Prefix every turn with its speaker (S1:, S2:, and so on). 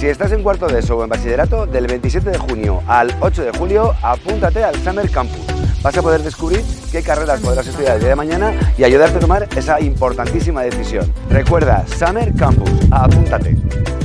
S1: Si estás en cuarto de ESO o en bachillerato, del 27 de junio al 8 de julio, apúntate al Summer Campus. Vas a poder descubrir qué carreras podrás estudiar el día de mañana y ayudarte a tomar esa importantísima decisión. Recuerda, Summer Campus, apúntate.